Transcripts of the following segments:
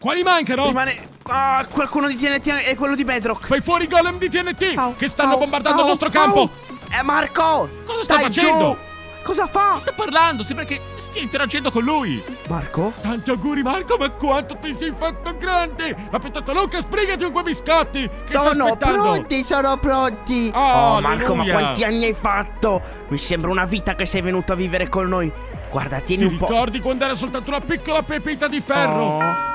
quali mancano? Rimane qualcuno di TNT e quello di Bedrock. Fai fuori i golem di TNT che stanno bombardando il nostro campo. Marco! Cosa sta facendo? Cosa fa? Sta parlando, sembra che stia interagendo con lui. Marco? Tanti auguri Marco, ma quanto ti sei fatto grande. Ma piuttosto Luca, sbrigati con quei biscotti che sta aspettando. Sono pronti. Oh Marco, ma quanti anni hai fatto? Mi sembra una vita che sei venuto a vivere con noi. Guarda, tieni un po'. Ti ricordi quando era soltanto una piccola pepita di ferro?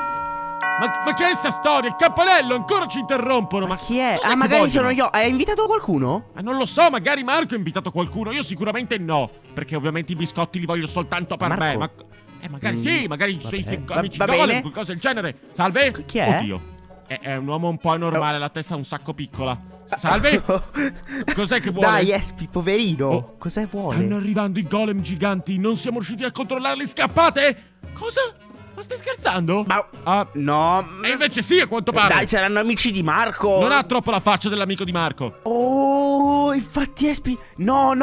Ma che è sta storia? Il campanello, ancora ci interrompono. Ma chi è? Ah, magari sono io. Hai invitato qualcuno? Non lo so, magari Marco ha invitato qualcuno. Io sicuramente no, perché ovviamente i biscotti li voglio soltanto per me. Ma magari sì, magari sei amici golem, qualcosa del genere. Salve? Chi è? Oddio, è un uomo un po' anormale, la testa un sacco piccola. Salve? Cos'è che vuole? Dai, Espi, poverino. Cos'è vuole? Stanno arrivando i golem giganti. Non siamo riusciti a controllarli. Scappate? Cosa? Ma stai scherzando? No. E invece sì, a quanto pare. Dai, saranno amici di Marco. Non ha troppo la faccia dell'amico di Marco. Oh, infatti Espi. No.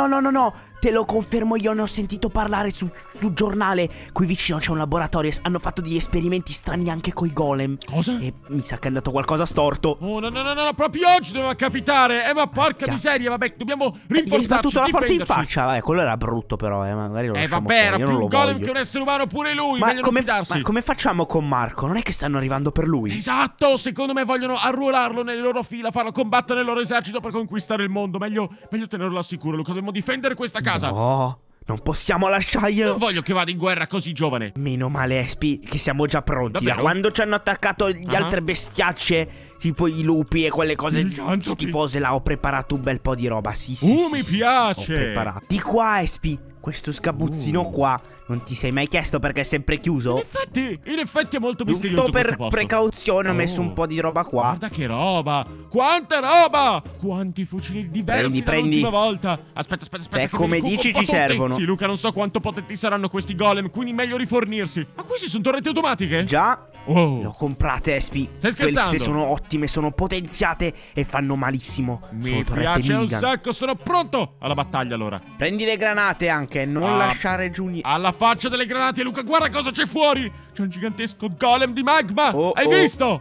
Te lo confermo, io ne ho sentito parlare sul giornale. Qui vicino c'è un laboratorio. Hanno fatto degli esperimenti strani anche coi golem. Cosa? E mi sa che è andato qualcosa storto. Oh, no, proprio oggi doveva capitare. Ma porca miseria, vabbè, dobbiamo rinforzarci. Gli hai sbattuto la porta in faccia. Quello era brutto però, magari lo lasciamo vabbè, fuori. era più un golem che un essere umano pure lui. Ma come facciamo con Marco? Non è che stanno arrivando per lui? Esatto, secondo me vogliono arruolarlo nelle loro fila, farlo combattere nel loro esercito per conquistare il mondo. Meglio tenerlo al sicuro, Luca, dobbiamo difendere questa casa. No, non possiamo lasciarglielo. Non voglio che vada in guerra così giovane. Meno male, Espi, che siamo già pronti. Davvero? Da quando ci hanno attaccato gli altre bestiacce, tipo i lupi e quelle cose schifose là, ho preparato un bel po' di roba. Sì, mi piace. Ho preparato. Di qua, Espi, questo sgabuzzino qua. Non ti sei mai chiesto perché è sempre chiuso? In effetti è molto misterioso. Giusto per precauzione ho messo un po' di roba qua. Guarda che roba! Quanta roba! Quanti fucili diversi dall'ultima volta! Aspetta. Se come dici ci servono. Sì, Luca, non so quanto potenti saranno questi golem, quindi meglio rifornirsi. Ma questi sono torrette automatiche? Già. Le ho comprate, Espi. Stai scherzando? Queste sono ottime, sono potenziate e fanno malissimo. Mi piace un sacco, sono pronto alla battaglia allora. Prendi le granate anche, non lasciare giù niente. Alla faccia delle granate, Luca, guarda cosa c'è fuori! C'è un gigantesco golem di magma! Hai visto?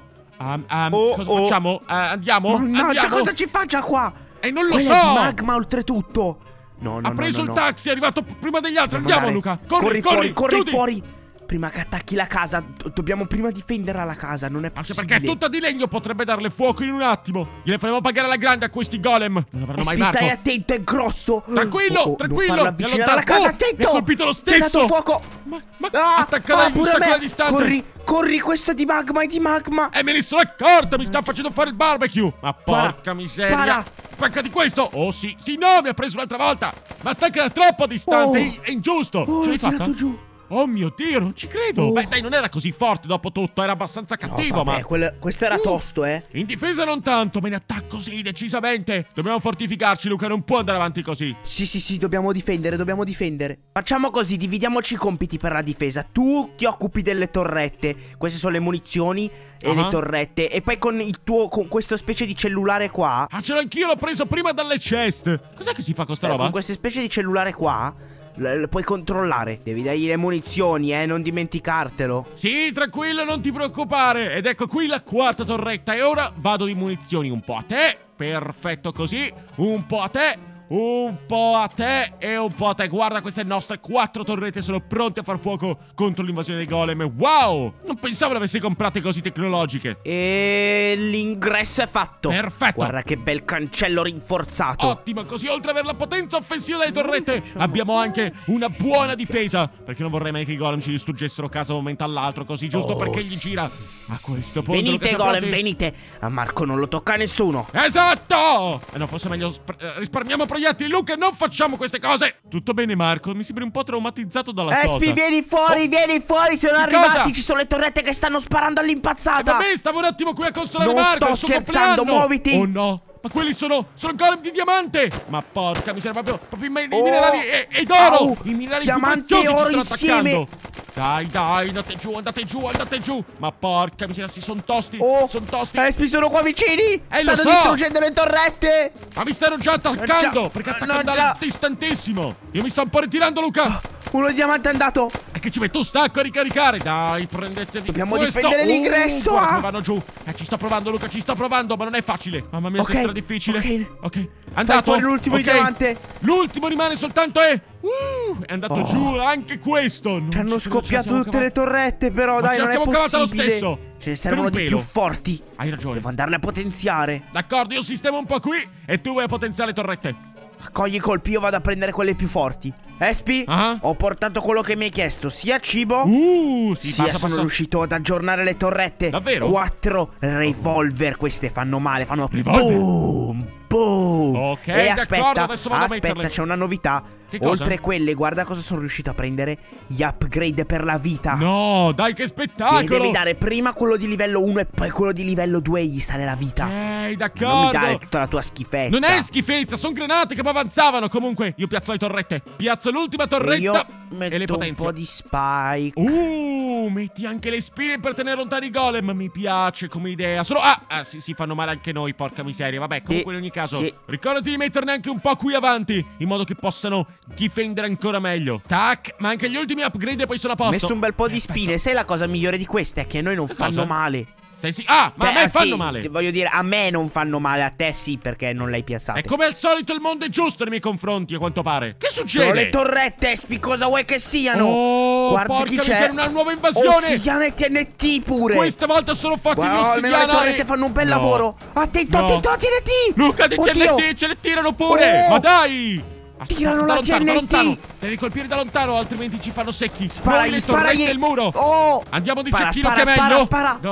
Cosa facciamo? Andiamo? Mannaggia, cosa ci faccia qua? Non lo so! È magma oltretutto. No, ha preso il taxi, è arrivato prima degli altri. Andiamo, Luca! Corri fuori! Prima che attacchi la casa, dobbiamo prima difendere la casa, non è possibile. Anche perché è tutta di legno, potrebbe darle fuoco in un attimo. Gliele faremo pagare alla grande a questi golem. Non avranno mai Marco. Stai attento, è grosso. Tranquillo. Mi alla casa, attento. Mi ha colpito lo stesso. Ti ha dato fuoco. Ma attaccare un sacco da distante. Corri, questo è di magma, me ne sono accorto, mi sta facendo fare il barbecue. Ma porca miseria. Attacca di questo. Oh sì, no, mi ha preso un'altra volta. Ma attacca da troppo distante, è ingiusto. Ce l'hai fatta? Giù. Oh mio Dio, non ci credo. Beh, dai, non era così forte dopo tutto, era abbastanza cattivo, ma questo era tosto, In difesa non tanto, ma in attacco sì, decisamente. Dobbiamo fortificarci, Luca, non può andare avanti così. Sì, dobbiamo difendere. Facciamo così, dividiamoci i compiti per la difesa. Tu ti occupi delle torrette. Queste sono le munizioni e le torrette. E poi con questo specie di cellulare qua. Ce l'ho anch'io, l'ho preso prima dalle chest. Cos'è che si fa con sta roba? Con queste specie di cellulare qua puoi controllare. Devi dargli le munizioni, non dimenticartelo. Sì, tranquillo, non ti preoccupare. Ed ecco qui la quarta torretta. E ora vado di munizioni. Un po' a te. Perfetto così. Un po' a te. Un po' a te e un po' a te. Guarda, queste nostre 4 torrette sono pronte a far fuoco contro l'invasione dei golem. Wow! Non pensavo le avessi comprate così tecnologiche. E l'ingresso è fatto. Perfetto. Guarda che bel cancello rinforzato. Ottimo, così oltre ad avere la potenza offensiva delle torrette abbiamo anche una buona difesa. Perché non vorrei mai che i golem ci distruggessero casa da un momento all'altro. Così giusto perché gli gira. A questo punto venite golem, venite. A Marco non lo tocca nessuno. Esatto. No, forse è meglio risparmiamo proiettili. Luca, non facciamo queste cose. Tutto bene, Marco? Mi sembri un po' traumatizzato dalla cosa. Espi, vieni fuori. Sono arrivati. Ci sono le torrette che stanno sparando all'impazzata. Vabbè, stavo un attimo qui a consolare Marco. Non sto scherzando, muoviti. Oh no. Ma quelli sono golem di diamante. Ma porca miseria, proprio i minerali e d'oro. I minerali più preziosi ci stanno attaccando. Dai, andate giù. Ma porca miseria, sono tosti. Sono tosti. Espi, sono qua vicini. Stanno distruggendo le torrette. Ma mi stanno già attaccando. Perché attaccano distantissimo. Io mi sto un po' ritirando, Luca. Uno di diamante è andato. E che ci metto un stacco a ricaricare. Dai, prendetevi Dobbiamo questo. difendere l'ingresso. Guarda come vanno giù. Ci sto provando, Luca, ci sto provando, ma non è facile. Mamma mia, sembra difficile. Ok. Andato. Fai fuori l'ultimo di diamante. L'ultimo rimane soltanto è andato giù anche questo. Ci hanno scoppiato tutte le torrette, però dai, non è possibile. Cavata lo stesso. Ce ne servono di più forti. Hai ragione. Devo andarle a potenziare. D'accordo, io sistemo un po' qui e tu vai a potenziare le torrette. Raccogli i colpi, io vado a prendere quelle più forti. Espi, ho portato quello che mi hai chiesto, sia cibo, sì, sia sono riuscito ad aggiornare le torrette. Davvero? 4 revolver, queste fanno male, fanno boom. Ok, e d'accordo, adesso vado a metterle. Aspetta, c'è una novità. Che cosa? Oltre a quelle, guarda cosa sono riuscito a prendere. Gli upgrade per la vita. No, dai, che spettacolo. Gli devi dare prima quello di livello 1 e poi quello di livello 2 e gli sale la vita. Ok, d'accordo. Non mi dare tutta la tua schifezza. Non è schifezza, sono granate che avanzavano. Comunque, io piazzo le torrette. Piazzo l'ultima torretta e le potenzio. Un po' di spike. Metti anche le spine per tenere lontani i golem. Mi piace come idea. Solo si fanno male anche noi, porca miseria. Vabbè, comunque in ogni caso ricordati di metterne anche un po' qui avanti, in modo che possano difendere ancora meglio. Tac, ma anche gli ultimi upgrade e poi sono a posto. Ho messo un bel po' di spine. Sai la cosa migliore di queste? È che a noi non fanno male. Ma a me fanno male. Voglio dire, a me non fanno male, a te sì, perché non l'hai piazzato. E come al solito il mondo è giusto nei miei confronti, a quanto pare. Che succede? Sono le torrette, Espi, cosa vuoi che siano? Guarda, porca miseria, una nuova invasione. Ossidiana e TNT pure. Questa volta sono fatti di ossidiana. Le torrette fanno un bel lavoro. Attento, attento a TNT. Luca, di TNT, ce le tirano pure. Ma dai. Tirano la TNT. Devi colpire da lontano, altrimenti ci fanno secchi. Spara, le torrette e il muro. Andiamo di cecchino che è meglio.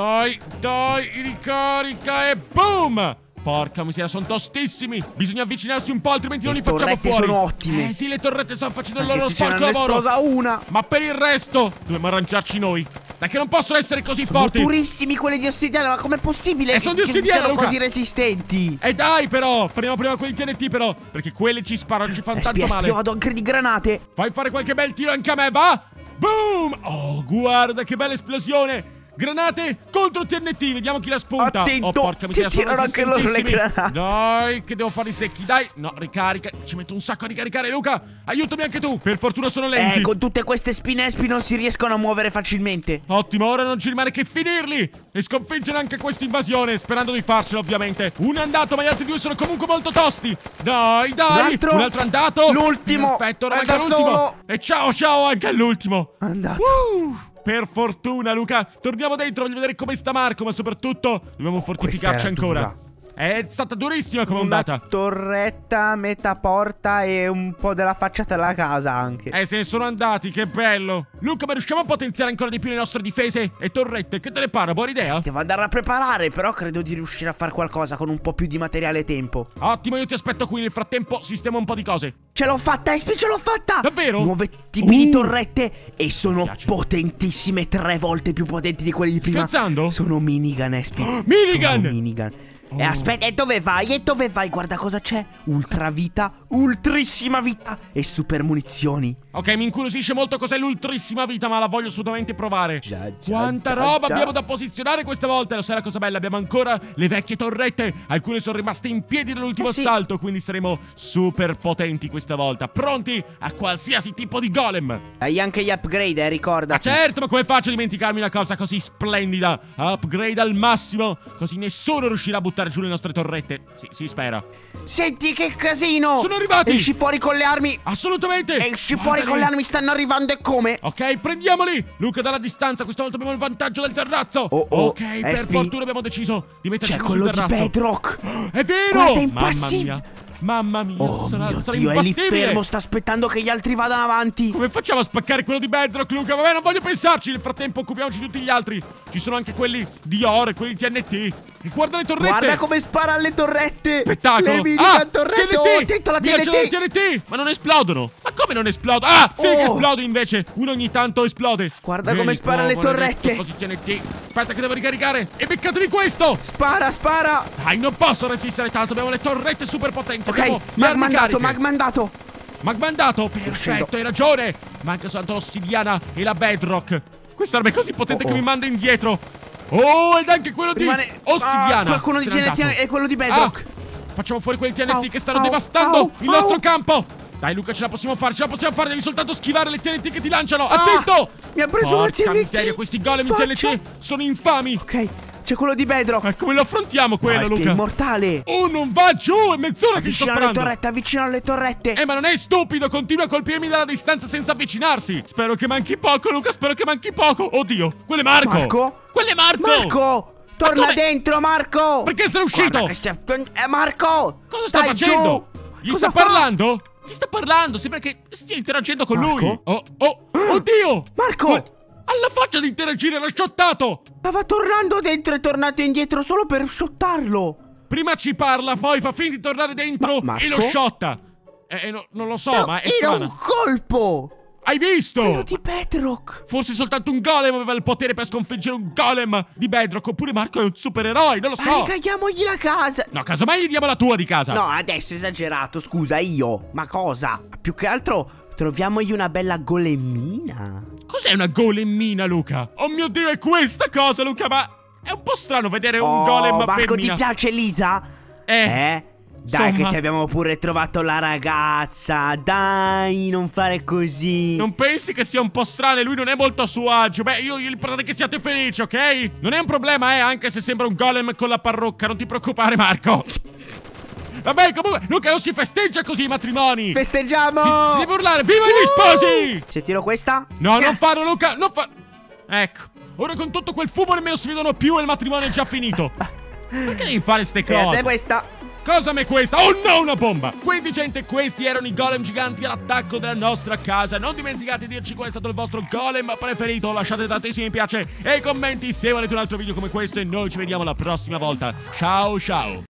Dai, ricarica e boom. Porca miseria, sono tostissimi. Bisogna avvicinarsi un po', altrimenti non li facciamo fuori. Sono ottime. Sì, le torrette stanno facendo il loro sporco lavoro. Una. Ma per il resto dobbiamo arrangiarci noi. Dai, che non possono essere così forti. Sono durissimi quelli di ossidiana, ma com'è possibile sono di ossidiana, Luca, così resistenti? Dai, però, prendiamo prima quelli di TNT, però, perché quelli ci sparano, ci fanno tanto male. Io vado anche di granate. Fai fare qualche bel tiro anche a me, va? Boom! Oh, guarda che bella esplosione. Granate contro TNT, vediamo chi la spunta. Attento, porca miseria, sono anche loro le granate. Dai, che devo fare i secchi, dai. No, ricarica, ci metto un sacco a ricaricare, Luca. Aiutami anche tu, per fortuna sono lenti. Con tutte queste spine Espi non si riescono a muovere facilmente. Ottimo, ora non ci rimane che finirli e sconfiggere anche questa invasione, sperando di farcela ovviamente. Uno è andato, ma gli altri due sono comunque molto tosti. Dai, un altro è andato. L'ultimo. Perfetto, ora manca l'ultimo. E ciao anche all'ultimo. Andato. Per fortuna, Luca. Torniamo dentro, voglio vedere come sta Marco, ma soprattutto dobbiamo fortificarci ancora. È stata durissima come ondata. Una torretta, metà porta e un po' della facciata della casa anche. Se ne sono andati, che bello. Luca, ma riusciamo a potenziare ancora di più le nostre difese e torrette? Che te ne pare? Buona idea? Devo andare a preparare, però credo di riuscire a fare qualcosa con un po' più di materiale e tempo. Ottimo, io ti aspetto qui. Nel frattempo sistemo un po' di cose. Ce l'ho fatta, Espi, ce l'ho fatta. Davvero? Nuove tipi di torrette e sono potentissime, 3 volte più potenti di quelli di prima. Scherzando? Sono minigun, Espi. Minigun! E aspetta, e dove vai? E dove vai? Guarda cosa c'è. Ultravita, ultrissima vita e super munizioni. Ok, mi incuriosisce molto cos'è l'ultrissima vita, ma la voglio assolutamente provare. Quanta roba abbiamo da posizionare questa volta. Lo sai la cosa bella? Abbiamo ancora le vecchie torrette. Alcune sono rimaste in piedi dall'ultimo assalto, quindi saremo super potenti questa volta. Pronti a qualsiasi tipo di golem. Hai anche gli upgrade, ricordati. Ma certo, ma come faccio a dimenticarmi una cosa così splendida? Upgrade al massimo, così nessuno riuscirà a buttare giù le nostre torrette. Si spera. Senti che casino. Sono arrivati. Esci fuori con le armi. Assolutamente. Esci fuori con le armi, stanno arrivando e come? Ok, prendiamoli. Luca, dalla distanza, questa volta abbiamo il vantaggio del terrazzo. Ok, per fortuna abbiamo deciso di metterci sul terrazzo. C'è quello di Bedrock. È vero. Guarda, è impassibile. Mamma mia, sarà Dio, è lì impassibile. fermo, sta aspettando che gli altri vadano avanti. Come facciamo a spaccare quello di Bedrock, Luca? Vabbè, non voglio pensarci. Nel frattempo occupiamoci di tutti gli altri. Ci sono anche quelli di oro e quelli di TNT. E guarda le torrette. Guarda come spara alle torrette. Spettacolo. Le minigun torrette. TNT. Attento alla TNT. TNT. Ma non esplodono. Ma come non esplodono? Ah, sì che esplode invece. Uno ogni tanto esplode. Guarda come spara alle torrette. Così TNT. Aspetta che devo ricaricare. E beccatevi questo. Spara. Dai, non posso resistere tanto. Abbiamo le torrette super potenti. Ok, magmandato. Perfetto, hai ragione. Manca soltanto l'ossidiana e la bedrock. Questa arma è così potente che mi manda indietro. Ed anche quello di ossidiana. Quello di TNT e quello di bedrock. Facciamo fuori quelli TNT che stanno devastando il nostro campo. Dai Luca, ce la possiamo fare, devi soltanto schivare le TNT che ti lanciano. Attento! Mi ha preso una Porca TNT. miseria, questi golem in TNT sono infami. Ok, c'è quello di Bedrock. Come lo affrontiamo quello, Luca? È immortale. Oh, non va giù, è mezz'ora che sto sparando. Avvicina alle torrette. Ma non è stupido, continua a colpirmi dalla distanza senza avvicinarsi. Spero che manchi poco, Luca, spero che manchi poco. Oddio, quello è Marco. Quello è Marco. Marco, torna dentro, Marco. Perché sei uscito? Marco, cosa sta facendo? Gli sta parlando? Gli sta parlando, sembra che stia interagendo con lui. Oddio! Marco! Alla faccia di interagire, l'ha shottato! Stava tornando dentro e è tornato indietro solo per shottarlo. Prima ci parla, poi fa finta di tornare dentro e lo shotta. Non lo so, ma è era strano. Un colpo! Hai visto? Quello di Bedrock. Forse soltanto un golem aveva il potere per sconfiggere un golem di Bedrock. Oppure Marco è un supereroe, non lo so. Regaliamogli la casa. No, casomai gli diamo la tua di casa. No, adesso è esagerato, scusa, io. Ma cosa? Più che altro troviamogli una bella golemmina. Cos'è una golemmina, Luca? Oh mio Dio, è questa cosa, Luca, ma è un po' strano vedere un golem Marco, femmina. ti piace Lisa? Dai, che ti abbiamo pure trovato la ragazza. Dai, non fare così. Non pensi che sia un po' strano e lui non è molto a suo agio? Beh, l'importante è che siate felici, ok? Non è un problema, anche se sembra un golem con la parrucca. Non ti preoccupare, Marco. Vabbè, comunque, Luca, non si festeggia così i matrimoni. Festeggiamo. Si deve urlare, viva gli sposi. Se tiro questa? No, non farlo, Luca, non fa... Ecco, ora con tutto quel fumo nemmeno si vedono più e il matrimonio è già finito. Perché devi fare ste cose? E a te questa. Cosa m'è questa? Oh no, una bomba! Quindi gente, questi erano i golem giganti all'attacco della nostra casa. Non dimenticate di dirci qual è stato il vostro golem preferito. Lasciate tantissimi mi piace e commenti se volete un altro video come questo. E noi ci vediamo la prossima volta. Ciao ciao!